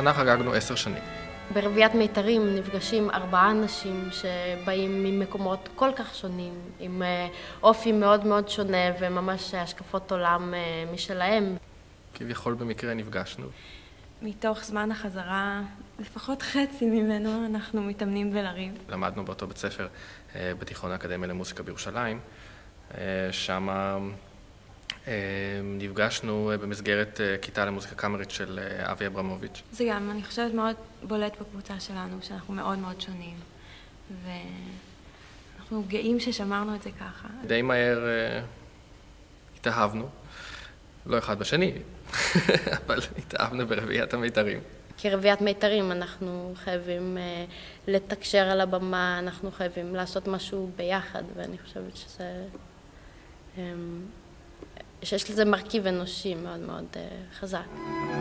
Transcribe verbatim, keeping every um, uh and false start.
השנה חגגנו עשר שנים. ברביעיית מיתרים נפגשים ארבעה אנשים שבאים ממקומות כל כך שונים, עם אופי מאוד מאוד שונה וממש השקפות עולם משלהם. כביכול במקרה נפגשנו. מתוך זמן החזרה, לפחות חצי ממנו, אנחנו מתאמנים בלריב. למדנו באותו בית ספר בתיכון האקדמיה למוזיקה בירושלים. שם נפגשנו במסגרת כיתה למוזיקה קאמרית של אבי אברמוביץ'. זה גם, אני חושבת, מאוד בולט בקבוצה שלנו, שאנחנו מאוד מאוד שונים. ואנחנו גאים ששמרנו את זה ככה. די מהר התאהבנו, לא אחד בשני, אבל התאהבנו ברביעיית המיתרים. כרביעיית מיתרים אנחנו חייבים לתקשר על הבמה, אנחנו חייבים לעשות משהו ביחד, ואני חושבת שזה... שיש לזה מרכיב אנושי מאוד מאוד חזק.